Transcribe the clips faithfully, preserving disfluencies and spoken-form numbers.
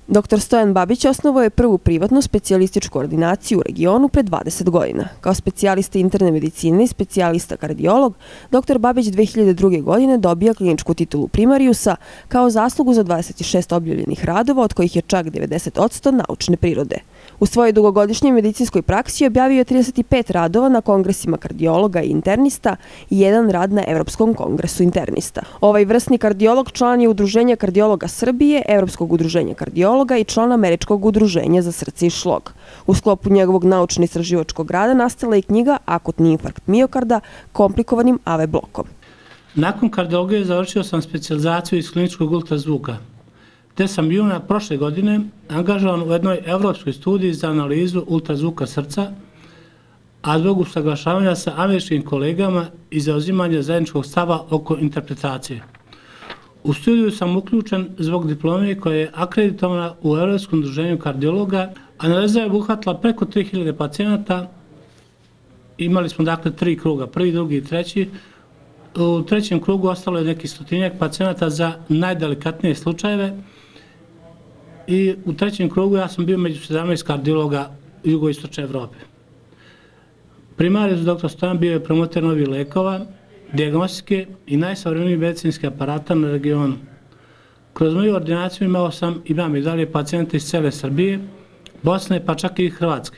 doktor Stojan Babić osnovao je prvu privatnu specijalističku ordinaciju u regionu pre dvadeset godina. Kao specijalista interne medicine i specijalista kardiolog, doktor Babić dve hiljade druge. godine dobija kliničku titulu primarijusa kao zaslugu za dvadeset šest objavljenih radova, od kojih je čak devedeset posto naučne prirode. U svojoj dugogodišnjoj medicinskoj praksi objavio je trideset pet radova na kongresima kardiologa i internista i jedan rad na Evropskom kongresu internista. Ovaj vrsni kardiolog član je Udruženja kardiologa Srbije, Evropskog udruženja kardiologa i član Američkog udruženja za srce i šlog. U sklopu njegovog naučno-istraživačkog rada nastala je knjiga Akutni infarkt miokarda komplikovanim A V blokom. Nakon kardiologije završio sam specijalizaciju iz kliničkog ultrazvuka, te sam juna prošle godine angažovan u jednoj evropskoj studiji za analizu ultrazvuka srca, a zbog usaglašavanja sa američkim kolegama i zauzimanja zajedničkog stava oko interpretacije. U studiju sam uključen zbog diplome koja je akreditovana u Evropskom udruženju kardiologa. Analiza je obuhvatila preko tri hiljade pacijenata. Imali smo dakle tri kruga, prvi, drugi i treći. U trećem krugu ostalo je neki stotinjak pacijenata za najdelikatnije slučajeve i u trećem krugu ja sam bio među sedamnaest kardiologa jugoistočne Evrope. Primarijus doktor Stojan bio je promoter novih lekova, dijagnostike i najsavremenijih medicinskih aparata na regionu. Kroz moju ordinaciju imao sam, imam i dalje pacijente iz cele Srbije, Bosne pa čak i Hrvatske.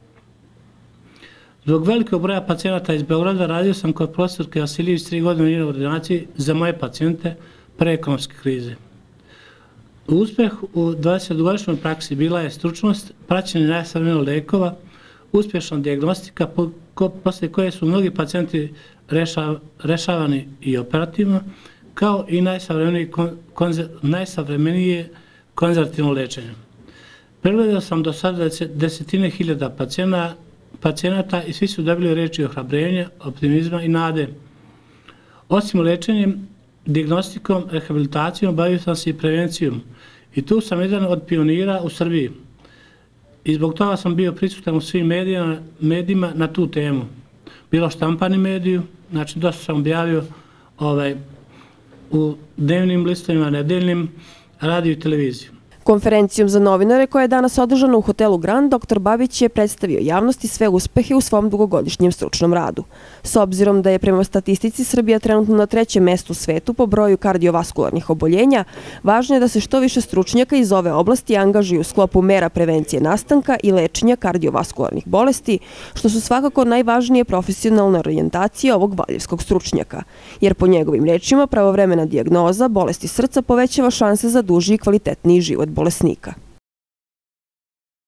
Zbog velikog broja pacijenata iz Beograda radio sam kod profesorke Vasiljević tri godine u njenoj ordinaciji za moje pacijente pre ekonomske krize. Uspeh u dvadesetogodišnjoj praksi bila je stručnost, praćenje najsavremenijih lekova, uspješna dijagnostika posle koje su mnogi pacijenti rešavani i operativno, kao i najsavremenije konzervativno lečenje. Pregledao sam do sada desetine hiljada pacijenata i svi su dobili reči ohrabrenja, optimizma i nade. Osim lečenjem, dijagnostikom, rehabilitacijom, bavio sam se i prevencijom i tu sam jedan od pionira u Srbiji. I zbog toga sam bio prisutan u svim medijima na tu temu. Bilo štampani mediju, znači dosta sam objavio u dnevnim listovima, nedeljnim, radio i televiziju. Konferencijom za novinare koja je danas održana u hotelu Grand, doktor Babić je predstavio javnosti sve uspehe u svom dugogodišnjem stručnom radu. S obzirom da je prema statistici Srbija trenutno na trećem mestu u svetu po broju kardiovaskularnih oboljenja, važno je da se što više stručnjaka iz ove oblasti angažuju u sklopu mera prevencije nastanka i lečenja kardiovaskularnih bolesti, što su svakako najvažnije profesionalne orijentacije ovog valjevskog stručnjaka. Jer po njegovim rečima pravovremena dijagnoza bolesti srca povećava šanse za duži i kvalitetniji život bolesnika.